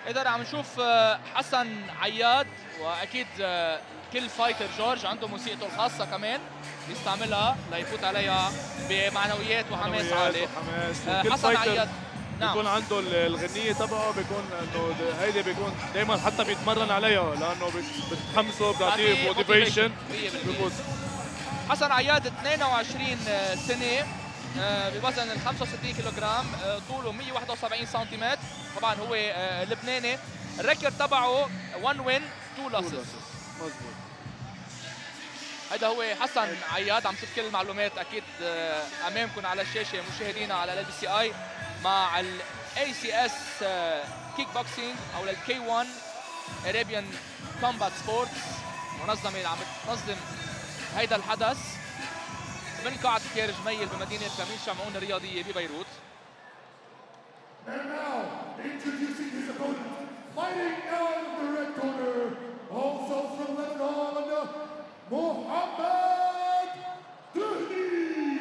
اذا عم نشوف حسن عياد، واكيد كل فايتر جورج عنده موسيقته الخاصه كمان بيستعملها ليفوت عليها بمعنويات وحماس عالي. وكل حسن عياد بيكون عنده الغنية تبعه، بيكون انه هيدي بيكون دائما حتى بيتمرن عليها لانه بتحمسه، بتعطيه موتيفيشن بيفوز. حسن عياد 22 سنة، بوزن ال 65 كيلوغرام، طوله 171 سنتيمتر. طبعا هو لبناني. الريكورد تبعه 1 وين 2 لوسز. مظبوط. هذا هو حسن عياد. عم شوف كل المعلومات اكيد امامكم على الشاشه مشاهدينا على ال بي سي اي مع الاي سي اس كيك بوكسينج او الكي 1 اريبيان كومبات سبورتس، منظمه اللي عم تنظم هيدا الحدث من قاعة بيير جميل بمدينة كمين شمعون الرياضية ببيروت. And now, introducing his opponent, fighting out of the red corner, also from Lebanon, Mohammed Dehni.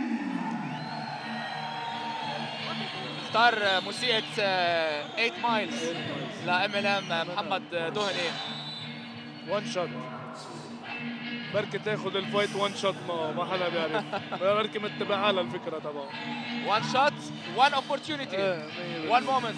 اختار موسيقى 8 مايلز لام ال ام محمد دهني. وان شوت، بركي تاخذ الفايت وان شوت، ما حدا بيعرف. بركي متبعها للفكره تبعه. وان شوت، وان اوبورتيونيتي، وان مومنت.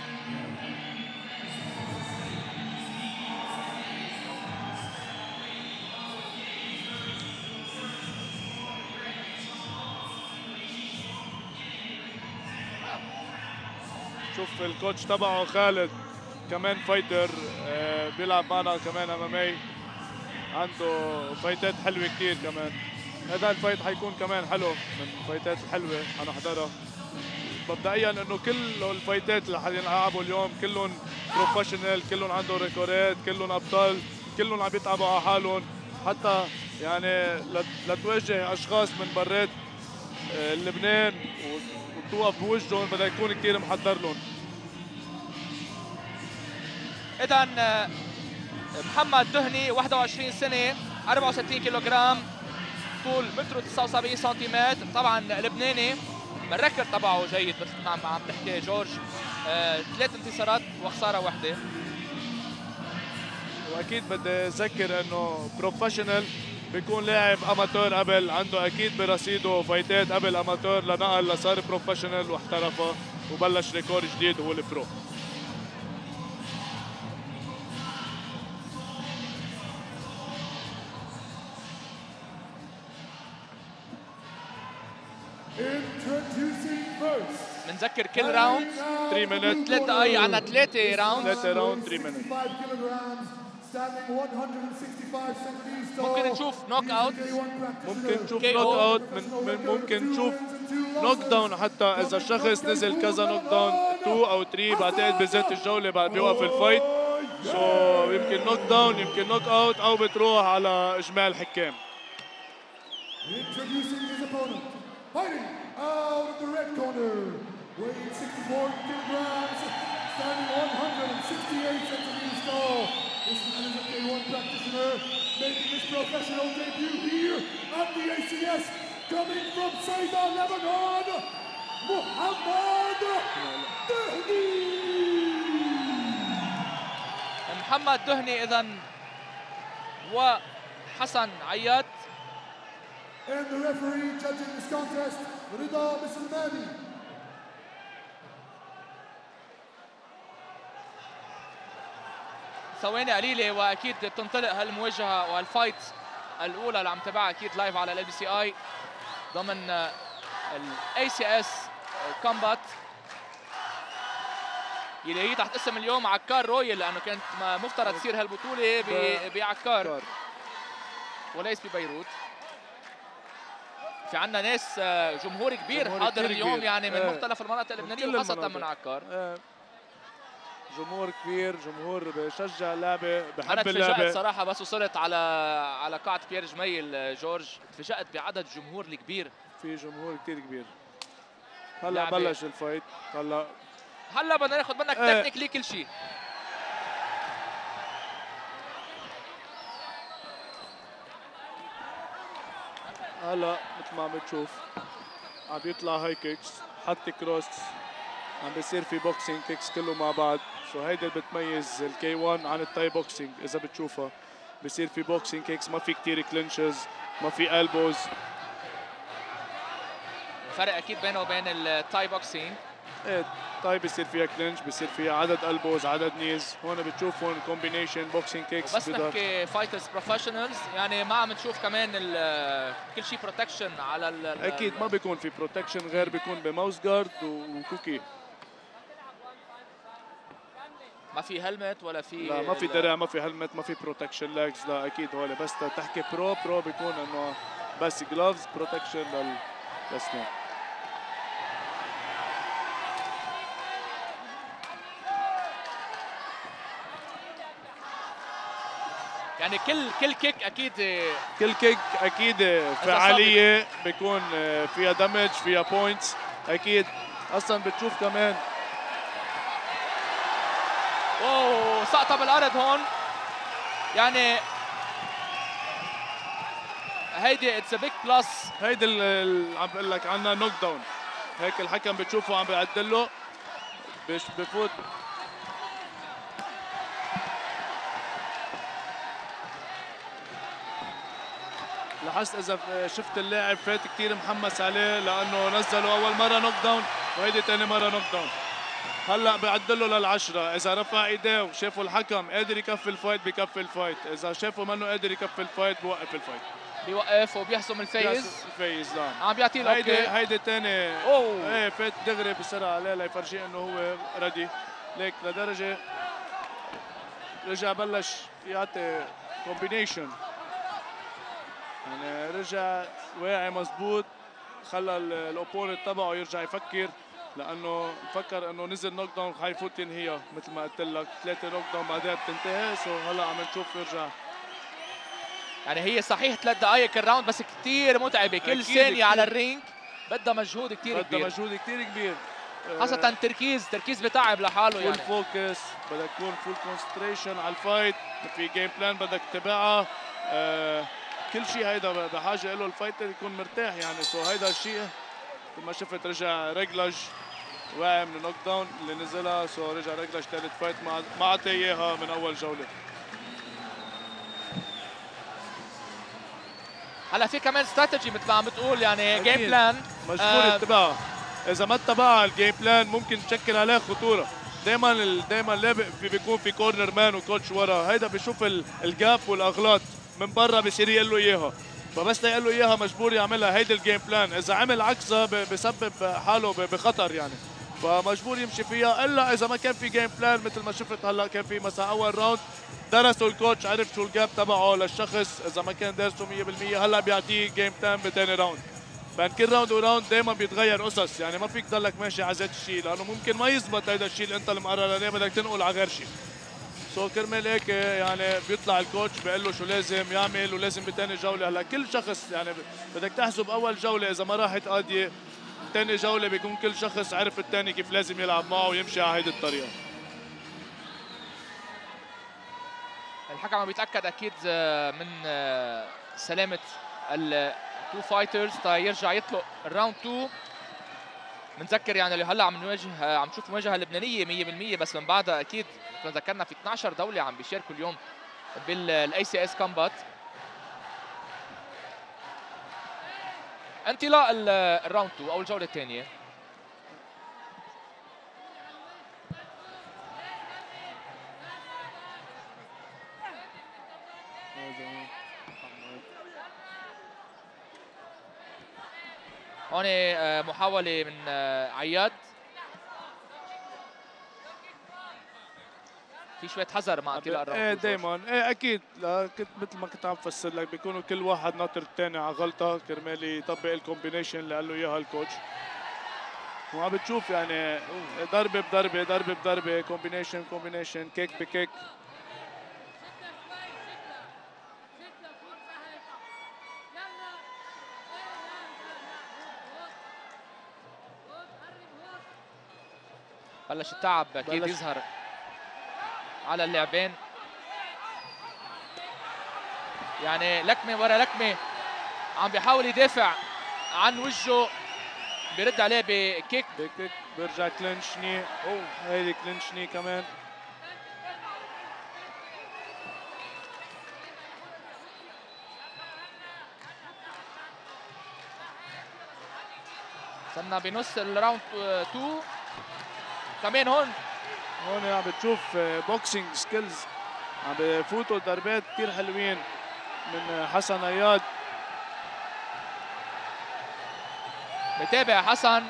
شوف الكوتش تبعه خالد كمان فايتر، بيلعب معنا كمان MMA، عنده فايتات حلوه كثير كمان. هذا الفايت حيكون كمان حلو، من الفايتات الحلوه حنحضرها. مبدئيا انه كل الفايتات اللي حيلعبوا اليوم كلهم بروفيشنال، كلهم عندهم ريكورات، كلهم ابطال، كلهم عم يتعبوا على حالهم، حتى يعني لتواجه اشخاص من برات لبنان وتوقف بوجههم بدك يكون كثير محضر لهم. اذا محمد دهني 21 سنه، 64 كيلوغرام، طول 1.79 سنتيمتر. طبعا لبناني. الريكورد تبعه جيد مثل ما عم تحكي جورج، 3 انتصارات وخساره واحده. واكيد بدي اذكر انه بروفيشنال بيكون لاعب اماتور قبل، عنده اكيد برصيده فايتات قبل اماتور لنقل لصار بروفيشنال واحترفها وبلش ريكورد جديد هو البرو. بنذكر كل راوند 3 minutes، 3 دقائق، عندنا 3 راوند. 3 راوند 3 minutes. ممكن نشوف نوك اوت، ممكن نشوف نوك اوت، ممكن نشوف نوك داون، حتى اذا الشخص نزل كذا نوك داون 2 او 3 بعتقد بذات الجوله بعد بيوقف الفايت. يمكن نوك داون، يمكن نوك اوت، او بتروح على اجماع الحكام. Out of the red corner, weighing 64 kilograms, standing 168 centimeters tall. This man is a K1 practitioner, making his professional debut here at the ACS, coming from Saida, Lebanon, Mohammed Dehni. محمد دهني إذا وحسن عياد. And the referee judging this contest, Rida Bisselmani. ثواني قليلة واكيد بتنطلق هالمواجهة والفايت الأولى اللي عم تابعها اكيد لايف على ال بي سي اي ضمن الاي سي اس كومبات، اللي هي تحت اسم اليوم عكار رويال، لأنه كانت مفترض تصير هالبطولة بعكار وليس ببيروت. في عندنا ناس جمهور كبير حاضر اليوم، يعني من مختلف المناطق اللبنانيه وخاصه من عكار. جمهور كبير، جمهور بشجع اللعبه، بحب اللعبه. انا تفاجأت صراحه بس وصلت على قاعه بيير جميل جورج، تفاجأت بعدد الجمهور الكبير. في جمهور كثير كبير. هلا بلش الفايت، هلا بدنا ناخذ منك تكنيكلي كل شيء. هلا مثل ما عم بتشوف عم بيطلع هاي كيكس، حط كروس، عم بيصير في بوكسينج كيكس كله مع بعض، سو هيدي اللي بتميز الكي 1 عن التاي بوكسينج. اذا بتشوفها بصير في بوكسينج كيكس، ما في كتير كلينشز، ما في البوز. فرق اكيد بينه وبين التاي بوكسينج. ايه طيب بصير فيها كلينش، بصير فيها عدد البوز، عدد نيز. هون بتشوف هون كومبينيشن بوكسينج كيكس. بس نحكي فايترز بروفيشنالز، يعني ما عم تشوف كمان كل شيء بروتكشن على اكيد ما بيكون في بروتكشن غير بيكون بماوس جارد وكوكي. ما في هلمت ولا في، لا ما في درع، ما في هلمت، ما في بروتكشن لاجز. لا اكيد هول بس تحكي برو بيكون انه بس جلوفز بروتكشن للسنان. يعني كل كيك اكيد، كل كيك اكيد فعاليه، بيكون فيها دمج، فيها بوينتس اكيد. اصلا بتشوف كمان اوه سقطه بالارض هون. يعني هيدي اتس ا بيج بلس. هيدي اللي عم بقول لك عنها نوك داون. هيك الحكم بتشوفه عم بيعدل له بفوت. لاحظت اذا شفت اللاعب فات كثير محمس عليه لانه نزله اول مره نوك داون وهيدي ثاني مره نوك داون. هلا بيعدل له لل10. اذا رفع ايديه وشافوا الحكم قادر يكفي الفايت بكفي الفايت، اذا شافوا منه قادر يكفي الفايت بوقف الفايت. بيوقف وبيحسم الفايز. الفايز نعم. عم بيعطيه له هيدي ثاني. اوه ايه فات دغري بسرعه عليه ليفرجيه انه هو ردي ليك لدرجه رجع بلش يعطي كومبينيشن. يعني رجع واعي مزبوط، خلى الاوبوننت تبعه يرجع يفكر، لانه فكر انه نزل نوك داون حيفوت ينهيها. مثل ما قلت لك 3 نوك داون بعدها بتنتهي. سو هلا عم نشوف يرجع. يعني هي صحيح 3 دقائق الراوند بس كثير متعبه. كل ثانيه على الرينج بدها مجهود كثير كبير. بدها مجهود كثير كبير، خاصة تركيز بتعب لحاله. يعني فول فوكس، بدك تكون فول كونسنتريشن على الفايت. في جيم بلان بدك تتبعها. كل شيء هيدا بحاجه له الفايتر يكون مرتاح. يعني سو هيدا الشيء مثل ما شفت رجع رجلج واعي من النوك داون اللي نزلها. سو رجع رجلج ثالث فايت ما اعطى اياها من اول جوله. هلا في كمان استراتيجي مثل ما عم بتقول، يعني جيم بلان مجبور يتبعها. اذا ما اتبعها الجيم بلان ممكن تشكل عليه خطوره. دائما لابق بيكون في كورنر مان وكوتش ورا. هيدا بيشوف الجاب والاغلاط من برا بصير يقول له اياها، فبس يقول له اياها مجبور يعملها. هيدي الجيم بلان. اذا عمل عكسها بسبب حاله بخطر يعني، فمجبور يمشي فيها. الا اذا ما كان في جيم بلان مثل ما شفت هلا كان في مثلا اول راوند درسوا الكوتش، عرف شو الجاب تبعه للشخص. اذا ما كان دارسه 100% هلا بيعطيه جيم بلان بثاني راوند. بين كل راوند وراوند دائما بيتغير قصص. يعني ما فيك تضلك ماشي على ذات الشيء لانه ممكن ما يزبط هيدا الشيء اللي انت المقرر عليه، بدك تنقل على غير شيء. سو كرمال هيك يعني بيطلع الكوتش بيقول له شو لازم يعمل ولازم بثاني جوله. هلا كل شخص يعني بدك تحسب اول جوله اذا ما راحت قاضيه، ثاني جوله بيكون كل شخص عرف الثاني كيف لازم يلعب معه ويمشي على هيدي الطريقه. الحكم عم بيتاكد اكيد من سلامه التو فايترز يرجع يطلق الراوند 2. بنذكر يعني اللي هلا عم نشوف مواجهه لبنانيه 100%، بس من بعدها اكيد ذكرنا في 12 دوله عم بيشاركوا اليوم بالاي سي اس كومبات. انطلاق الراوند 2 او الجوله الثانيه. هون محاولة من عياد. في شوية حذر مع انطلاق الراوند. ايه دايما ايه اكيد. كنت مثل ما كنت عم بفسر لك بيكونوا كل واحد ناطر الثاني على غلطة كرمال يطبق الكومبينيشن اللي قال له اياها الكوتش. وعم بتشوف يعني ضربة بضربة ضربة بضربة كومبينيشن كيك بكيك. بلش التعب اكيد يظهر على اللاعبين. يعني لكمه ورا لكمه عم بيحاول يدافع عن وجهه، بيرد عليه بكيك بيرجع كلينش ني. هيدي كلينش ني كمان. صرنا بنص الراوند 2. كمان هون عم بتشوف بوكسينج سكيلز، عم بفوتوا ضربات كثير حلوين من حسن عياد. بتابع حسن.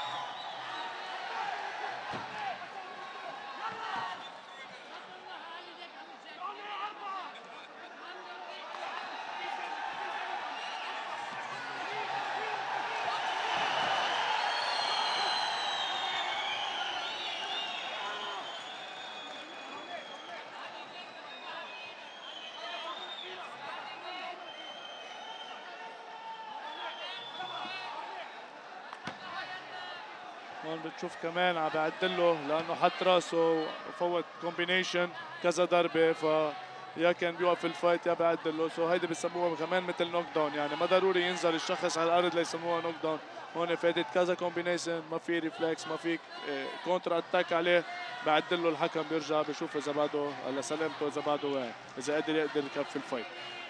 هون بتشوف كمان عم بعدله لانه حط راسه وفوت كومبينيشن كذا ضربه، يا كان بيوقف الفايت يا بعدله. سو هيدي بسموها كمان مثل نوك داون، يعني ما ضروري ينزل الشخص على الارض ليسموها نوك داون. هون فاتت كذا كومبينيشن، ما في ريفلكس، ما في كونتر اتاك عليه، بعدله الحكم بيرجع بشوف اذا بعده على سلامته، اذا بعده واعي، اذا يقدر يكفي الفايت.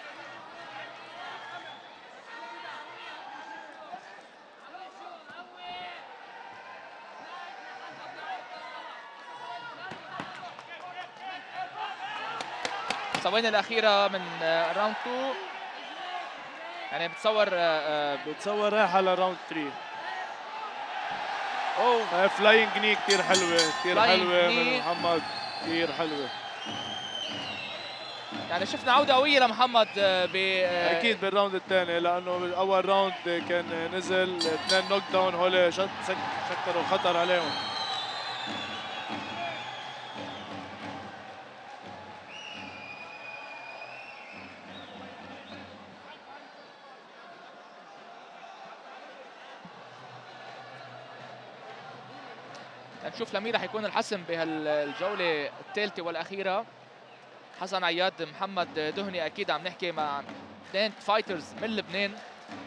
الثواني الأخيرة من راوند 2، يعني بتصور رايح على راوند 3. اوه فلاينج ني كثير حلوة، كثير حلوة من محمد، كثير حلوة. يعني شفنا عودة قوية لمحمد أكيد بالراوند الثاني، لأنه بالأول راوند كان نزل 2 نوك داون، هول شكروا خطر عليهم. نشوف لمين رح يكون الحسم بهالجولة الثالثة والأخيرة. حسن عياد، محمد دهني. أكيد عم نحكي مع اثنين فايترز من لبنان.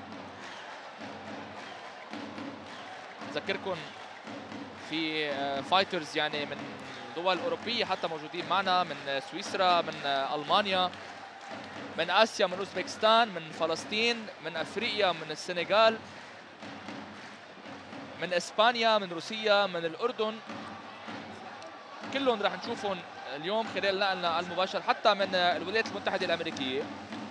بذكركم في فايترز يعني من دول أوروبية حتى موجودين معنا، من سويسرا، من ألمانيا، من آسيا، من أوزبكستان، من فلسطين، من أفريقيا، من السنغال، من إسبانيا، من روسيا، من الأردن. كلهم رح نشوفهم اليوم خلال نقلنا المباشر، حتى من الولايات المتحدة الأمريكية.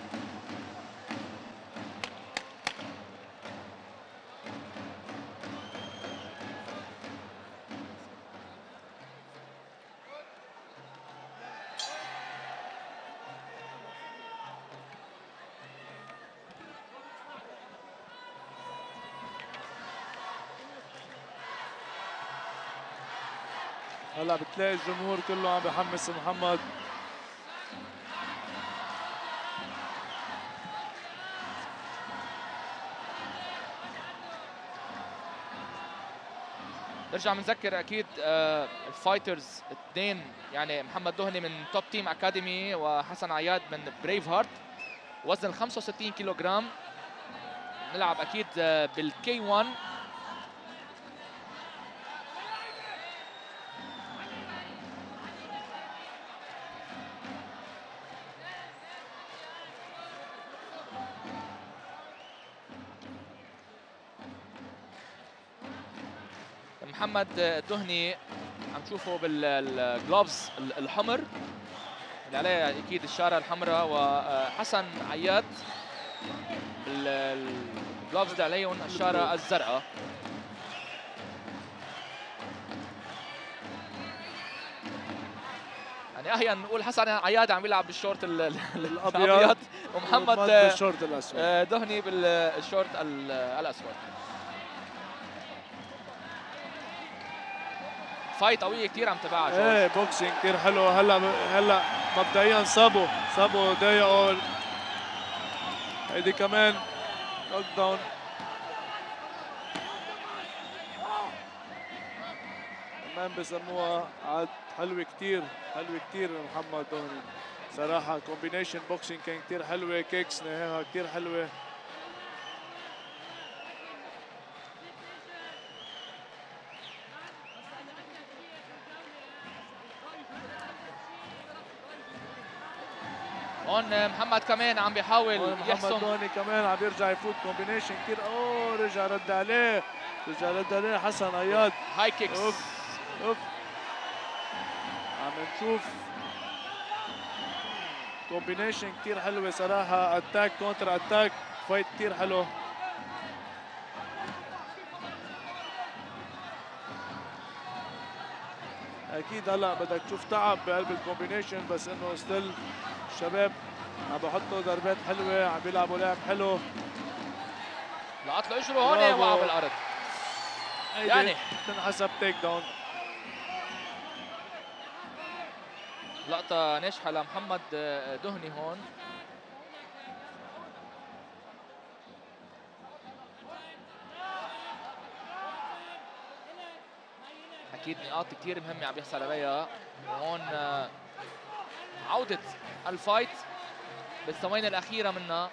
هلا بتلاقي الجمهور كله عم بحمس محمد. نرجع بنذكر اكيد الفايترز اثنين، يعني محمد دهني من توب تيم اكاديمي وحسن عياد من بريف هارت، وزن 65 كيلو جرام. نلعب اكيد بالكي 1. محمد دهني عم تشوفه بالجلوفز الحمر اللي عليه اكيد الشاره الحمراء، وحسن عياد بالجلوفز اللي عليهم الشاره الزرقاء. يعني احيانا نقول حسن عياد عم يلعب بالشورت الابيض ومحمد بالشورت الاسود، دهني بالشورت الاسود. فايت قوية كثير عم تبعها جورج. ايه بوكسينج كثير حلو. هلا مبدئيا صابوا ضايقوا. هيدي كمان نوك داون. كمان بسموها عاد حلوة كثير محمد دهني صراحة. كومبينيشن بوكسينج كان كثير حلوة، كيكس نهاها كثير حلوة. هون محمد كمان عم بيحاول محمد يحسم. دوني كمان عم يرجع يفوت كومبينيشن كثير. رجع رد عليه حسن عياد. هاي كيكس. اوف عم نشوف كومبينيشن كثير حلوه صراحه. اتاك كونتر اتاك، فايت كثير حلو. اكيد هلا بدك تشوف تعب بقلب الكومبينيشن، بس انه ستيل الشباب عم بحطوا ضربات حلوه، عم بيلعبوا لعب حلو. لقط له اجره هون وقع بالارض. يعني تنحسب تيك داون. لقطة ناجحة لمحمد دهني هون. أكيد نقاط كثير مهمة عم يحصل عليها. وهون عودة الفايت بالثواني الأخيرة منها.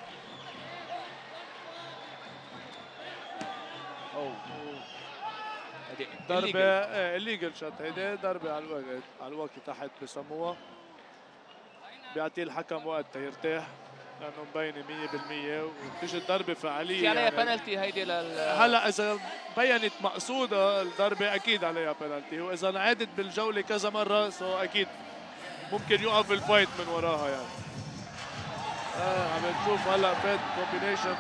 ضربة الليجل شوت، هيدي ضربة على الوقت تحت بسموها. بيعطيه الحكم وقت يرتاح لأنه مبينة 100% وبتجي الضربة فعالية. في عليها بنالتي هيدي هلا إذا بينت مقصودة الضربة أكيد عليها بنالتي، وإذا انعادت بالجولة كذا مرة أكيد ممكن يوقف الفايت من وراها يعني. عم نشوف هلا فات كومبينيشن.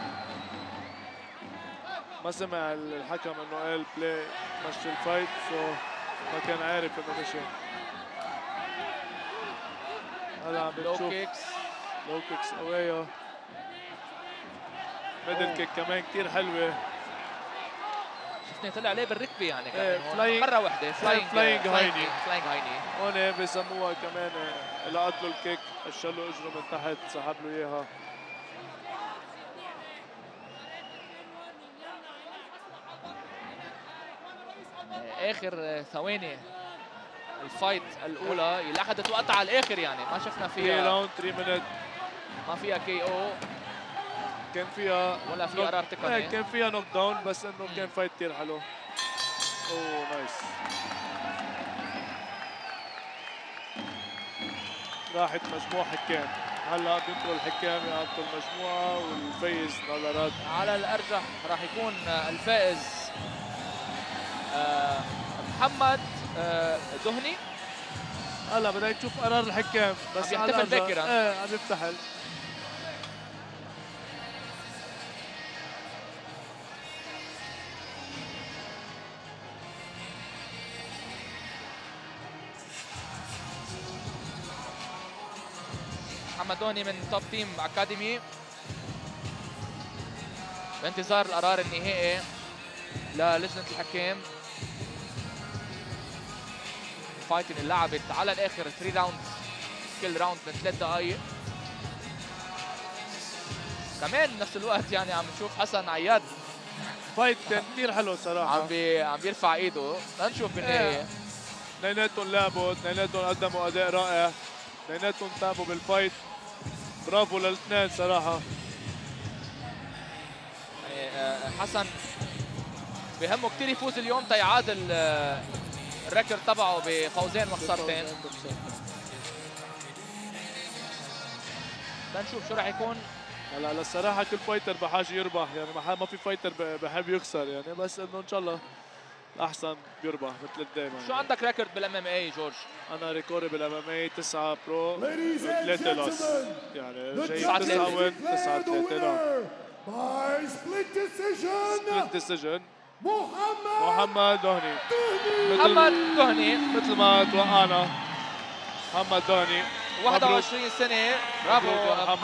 ما سمع الحكم انه قال بلاي مشي الفايت، ما كان عارف انه مشي. هلا عم بنشوف لو كيكس قوية. ميدل كيك كمان كثير حلوة. شفنا طلع عليه بالركبة يعني كمان مرة واحدة. فلاينج هايني. هون بسموها كمان لقط له الكيك، اشل له اجره من تحت، سحب له اياها. اخر ثواني الفايت الاولى اللي اخذت وقتها على الاخر، يعني ما شفنا فيها راوند 3 مينت، ما فيها كي او، كان فيها ولا في قرار تقني. كان فيها نوك داون، بس انه كان فايت كثير حلو. نايس. راحت مجموع حكام. هلا بيدخل الحكام يعطوا المجموعه والفايز دولارات. على الارجح راح يكون الفائز محمد دهني. هلا بدك تشوف قرار الحكام، بس عم يحتفل باكرا. عم يفتحل. محمد دهني من توب تيم اكاديمي بانتظار القرار النهائي للجنة الحكام. فايت اللي لعبت على الاخر 3 راوند، كل راوند من 3 دقائق. كمان بنفس الوقت يعني عم نشوف حسن عياد فايت كان كثير حلو صراحه. عم بيرفع ايده. لنشوف بالنهايه. اثنيناتهم لعبوا، اثنيناتهم قدموا اداء رائع، اثنيناتهم تعبوا بالفايت. برافو للاثنين صراحه. حسن بهمه كثير يفوز اليوم تيعادل الريكورد تبعه بفوزين وخسارتين. لنشوف شو راح يكون. هلا للصراحه كل فايتر بحاجه يربح، يعني ما في فايتر بحب يخسر يعني، بس انه ان شاء الله الاحسن بيربح مثل دائما. شو عندك ريكورد بالام ام اي جورج؟ انا ريكوري بالام ام اي 9 برو و3 لوس، يعني جاي 9 وين 9 3. By split decision. محمد دهني. محمد دهني مثل ما توقعنا. محمد دهني 21 سنة. برافو.